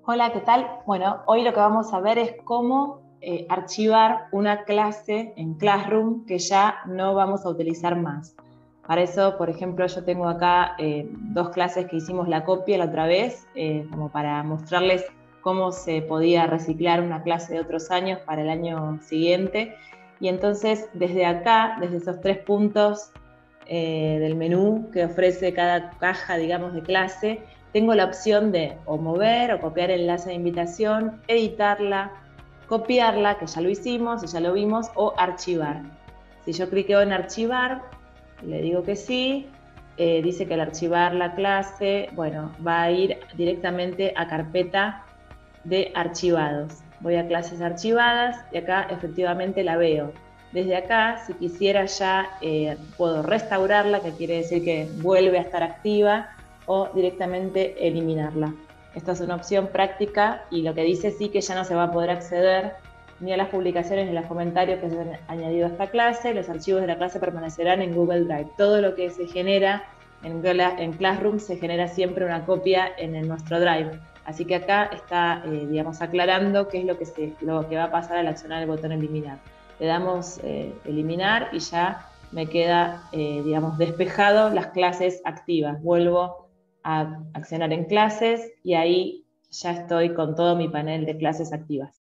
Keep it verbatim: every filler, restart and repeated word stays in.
Hola, ¿qué tal? Bueno, hoy lo que vamos a ver es cómo eh, archivar una clase en Classroom que ya no vamos a utilizar más. Para eso, por ejemplo, yo tengo acá eh, dos clases que hicimos la copia la otra vez, eh, como para mostrarles cómo se podía reciclar una clase de otros años para el año siguiente. Y entonces, desde acá, desde esos tres puntos eh, del menú que ofrece cada caja, digamos, de clase, tengo la opción de o mover o copiar el enlace de invitación, editarla, copiarla, que ya lo hicimos y ya lo vimos, o archivar. Si yo cliqueo en archivar, le digo que sí, eh, dice que al archivar la clase, bueno, va a ir directamente a carpeta de archivados. Voy a clases archivadas y acá efectivamente la veo. Desde acá, si quisiera ya, eh, puedo restaurarla, que quiere decir que vuelve a estar activa, o directamente eliminarla. Esta es una opción práctica y lo que dice sí que ya no se va a poder acceder ni a las publicaciones ni a los comentarios que se han añadido a esta clase. Los archivos de la clase permanecerán en Google Drive. Todo lo que se genera en, en Classroom se genera siempre una copia en el, nuestro Drive. Así que acá está, eh, digamos, aclarando qué es lo que, se, lo que va a pasar al accionar el botón eliminar. Le damos eh, eliminar y ya me queda, eh, digamos, despejado las clases activas. Vuelvo a accionar en clases y ahí ya estoy con todo mi panel de clases activas.